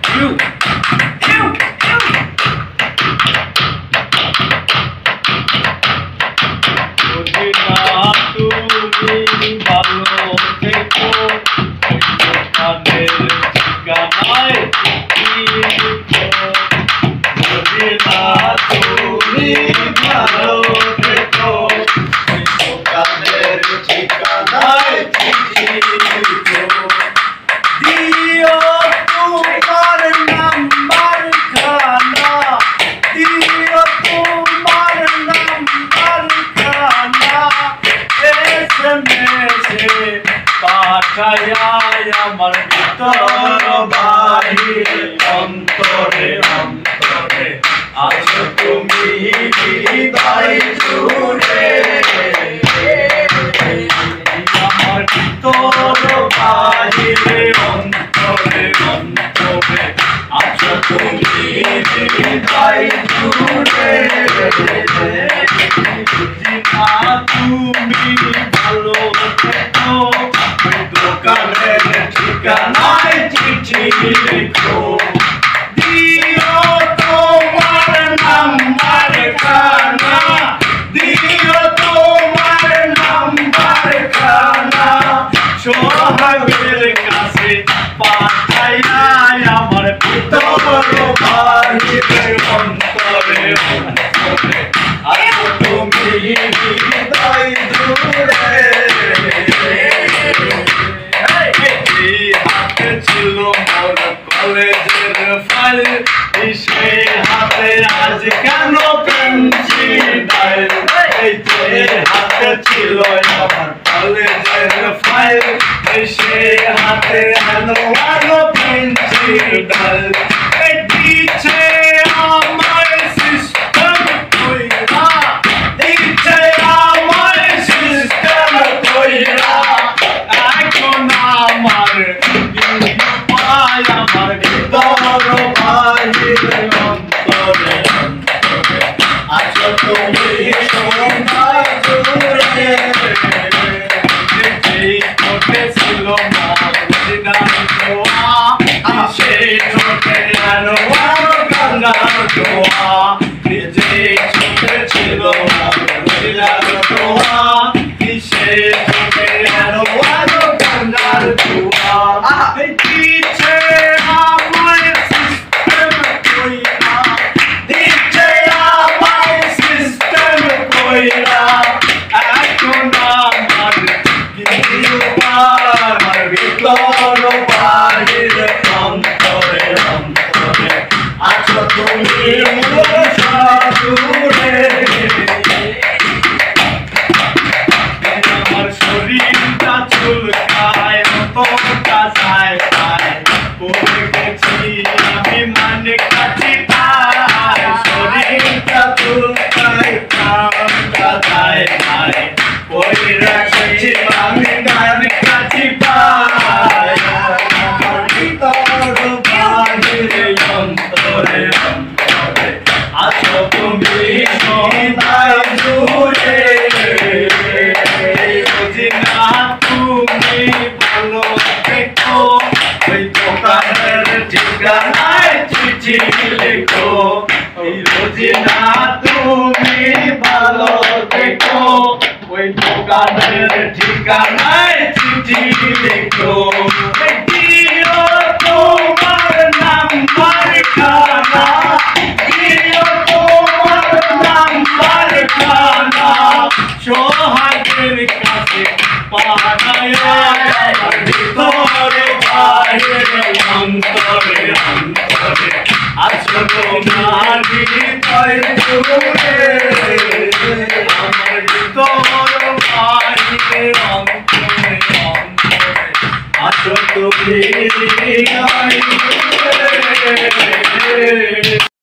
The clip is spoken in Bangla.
তুমি ভালো থেকো, দোকানের ঠিকানায় চিঠি লিখো। যদি না তুমি ভালো থেকো, দোকানের ঠিকানায় চিঠি লিখো। দিও তোমার নাম্বার খানা, দিও তোমার নাম্বার খানা, এসএমএসে পাঠাইয়া আমার ভিতর বাহিরে অন্তরে অন্তরে আছো তুমি হৃদয় জুড়ে। আমার ভিতর বাহিরে অন্তরে অন্তরে আছো তুমি হৃদয় জুড়ে। তুমি ভালো থেকো, দোকানের ঠিকানায় চিঠি লিখো। দিও তোমার নাম্বার খানা, দিও তোমার নাম্বার খানা, সোহাগের কাছে পাঠাইয়া আমার ভিতর বাহিরে অন্তরে অন্তরে আছো তুমি হৃদয় জুড়ে। হাতে ছিল মোর কলেজের ফাইল, সেই হাতে আজ কেন পেন্সিল। হাতে ছিল আমার কলেজের ফাইল, সেই হাতে আনো আনো পেন্সিল। দিচ্ছে আমার সিস্টেম কইরা, দিচ্ছে আমার সিস্টেম কইরা, এখন আমার পায় আমার ভিতর বাহিরে অন্তরে অন্তরে আছো তুমি সোনার জুড়ে। যেই ঠোঁটে ছিল মোর দিদার দোয়া, সেই ঠোঁটে আনো আনো কান্নার দোয়া। যেই ঠোঁটে ছিল মোর দিদার দোয়া, সেই ঠোঁটে আনো আনো কান্নার দোয়া। দিচ্ছে আমার সিস্টেম কইরা, দিচ্ছে আমার সিস্টেম কইরা, এখন আমার আমার ভিতর বাহিরে অন্তরে অন্তরে আছো তুমি জুড়ে। আমার শরীরটা চুলকায় তোটা যায় পায়, পড়ে গেছি আমি মানে কাছে পায়। শরীরটা চুলকায় প্রাণটা যায় পায়, পড়ে রাখছি আমি গান কাছে পায়। আমার ভিতর বাহিরে অন্তরে অন্তরে আছো তুমি সোনার জুড়ে। তুমি ভালো থেকো, ওই দোকানের ঠিকানায় চিঠি লিখো। ওই রোজিনা তুমি ভালো থেকো, ওই দোকানের ঠিকানায় চিঠি লিখো। দিও তোমার নাম্বার খানা, দিও তোমার নাম্বার খানা, সোহাগের কাছে পাঠাইয়া আমার ভিতর বাহিরে অন্তরে অন্তরে আছো তোমার হৃদয় জুড়ে। আমার ভিতর বাহিরে অন্তরে অন্তরে আছো তুমি হৃদয় জুড়ে।